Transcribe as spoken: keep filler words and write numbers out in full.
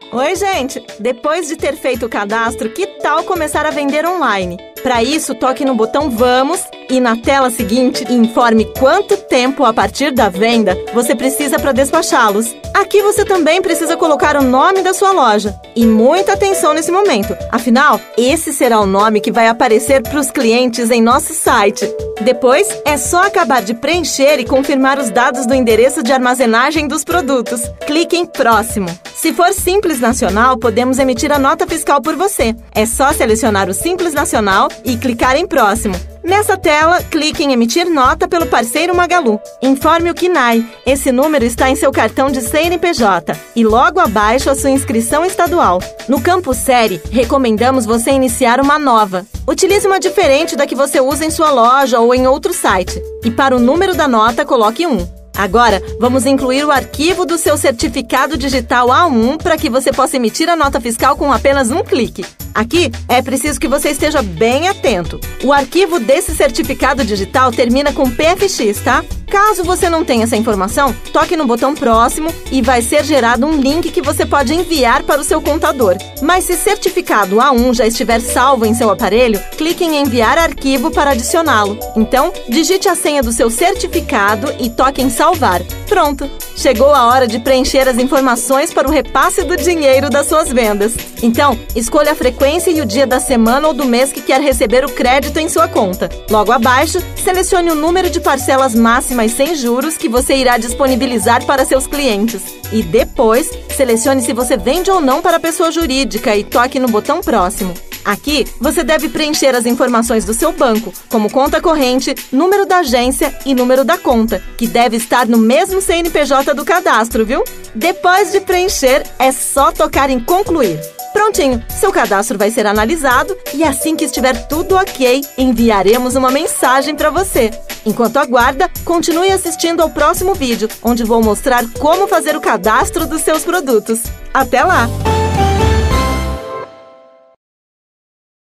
Oi, gente! Depois de ter feito o cadastro, que tal começar a vender online? Para isso, toque no botão Vamos e na tela seguinte informe quanto tempo a partir da venda você precisa para despachá-los. Aqui você também precisa colocar o nome da sua loja. E muita atenção nesse momento, afinal, esse será o nome que vai aparecer para os clientes em nosso site. Depois, é só acabar de preencher e confirmar os dados do endereço de armazenagem dos produtos. Clique em Próximo. Se for Simples Nacional, podemos emitir a nota fiscal por você. É só selecionar o Simples Nacional e clicar em Próximo. Nessa tela, clique em Emitir nota pelo parceiro Magalu. Informe o C N A I. Esse número está em seu cartão de C N P J. E logo abaixo a sua inscrição estadual. No campo Série, recomendamos você iniciar uma nova. Utilize uma diferente da que você usa em sua loja ou em outro site. E para o número da nota, coloque um. Agora, vamos incluir o arquivo do seu certificado digital A um para que você possa emitir a nota fiscal com apenas um clique. Aqui, é preciso que você esteja bem atento. O arquivo desse certificado digital termina com P F X, tá? Caso você não tenha essa informação, toque no botão Próximo e vai ser gerado um link que você pode enviar para o seu contador. Mas se certificado A um já estiver salvo em seu aparelho, clique em Enviar arquivo para adicioná-lo. Então, digite a senha do seu certificado e toque em Salvar. Pronto! Chegou a hora de preencher as informações para o repasse do dinheiro das suas vendas. Então, escolha a frequência e o dia da semana ou do mês que quer receber o crédito em sua conta. Logo abaixo, selecione o número de parcelas máximas sem juros que você irá disponibilizar para seus clientes. E depois, selecione se você vende ou não para a pessoa jurídica e toque no botão Próximo. Aqui, você deve preencher as informações do seu banco, como conta corrente, número da agência e número da conta, que deve estar no mesmo C N P J do cadastro, viu? Depois de preencher, é só tocar em Concluir. Prontinho, seu cadastro vai ser analisado e assim que estiver tudo ok, enviaremos uma mensagem para você. Enquanto aguarda, continue assistindo ao próximo vídeo, onde vou mostrar como fazer o cadastro dos seus produtos. Até lá!